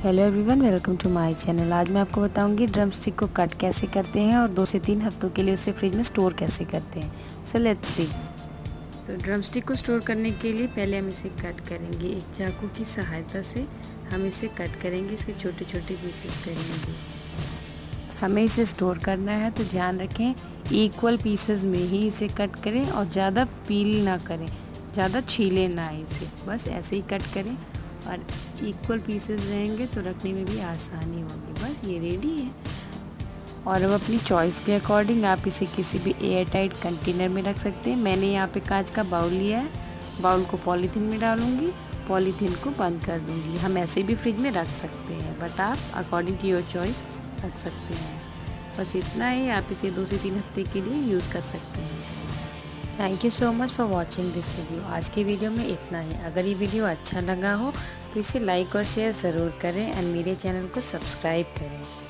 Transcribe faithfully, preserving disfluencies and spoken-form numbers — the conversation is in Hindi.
Hello everyone, welcome to my channel. आज मैं आपको बताऊंगी ड्रम स्टिक को कट कैसे करते हैं और दो से तीन हफ्तों के लिए उसे फ्रिज में स्टोर कैसे करते हैं। So let's see. तो ड्रम स्टिक को स्टोर करने के लिए पहले हम इसे कट करेंगे। एक चाकू की सहायता से हम इसे कट करेंगे, इसके छोटे छोटे पीसेस करेंगे। हमें इसे स्टोर करना है तो ध्यान रखें इक्वल पीसेस में ही इसे कट करें और ज़्यादा पील ना करें, ज़्यादा छीलें ना इसे, बस ऐसे ही कट करें और इक्वल पीसेस रहेंगे तो रखने में भी आसानी होगी। बस ये रेडी है। और अब अपनी चॉइस के अकॉर्डिंग आप इसे किसी भी एयर टाइट कंटेनर में रख सकते हैं। मैंने यहाँ पे कांच का बाउल लिया है, बाउल को पॉलीथीन में डालूंगी, पॉलीथीन को बंद कर दूंगी। हम ऐसे भी फ्रिज में रख सकते हैं, बट आप अकॉर्डिंग टू योर चॉइस रख सकते हैं। बस इतना ही, आप इसे दो से तीन हफ्ते के लिए यूज़ कर सकते हैं। Thank you so much for watching this video. आज के वीडियो में इतना ही। अगर ये वीडियो अच्छा लगा हो तो इसे लाइक और शेयर ज़रूर करें एंड मेरे चैनल को सब्सक्राइब करें।